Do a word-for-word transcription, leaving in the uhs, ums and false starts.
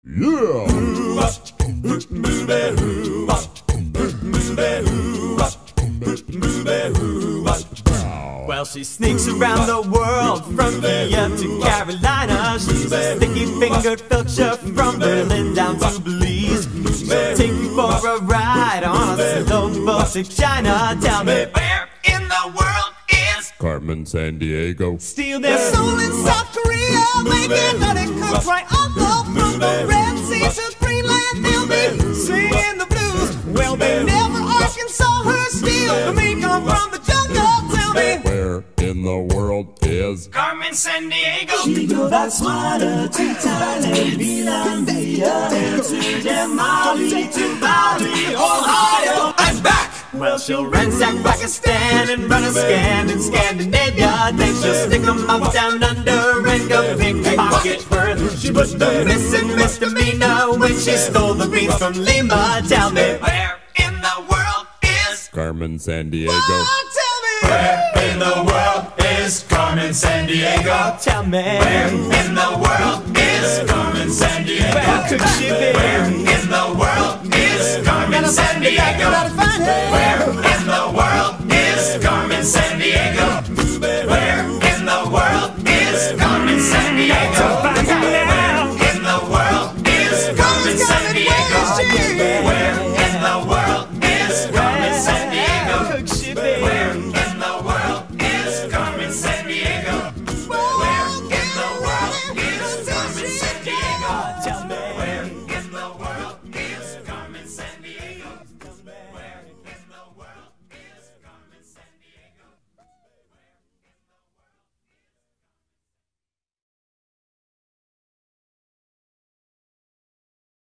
Yeah! Well, she sneaks around the world from Kiev to Carolina. She's a sticky-fingered filcher from Berlin down to Belize. She'll take you for a ride on a slow boat to China. Tell me, where in the world is Carmen Sandiego? Steal their soul in South Korea, making nutty cooks right off the from the Red Sea to Greenland. They'll be singing the blues. Well, they never Arkansas her steal. The meat come from the jungle. Tell me, where in the world is Carmen Sandiego? She go Botswana to Thailand, Milan, Vietnam to Denmark to Bali, Ohio. I'm back! Well, she'll ransack Pakistan and run a scan in Scandinavia. Then she'll stick 'em up down under and go pickpocket first. She was the missing misdemeanor when she stole the beans from Lima. Tell me, where in the world is Carmen Sandiego? Oh, tell me, where in the world is Carmen Sandiego? Tell me, where in the world is Carmen Sandiego? Where could she be? Where in the world is Carmen Sandiego?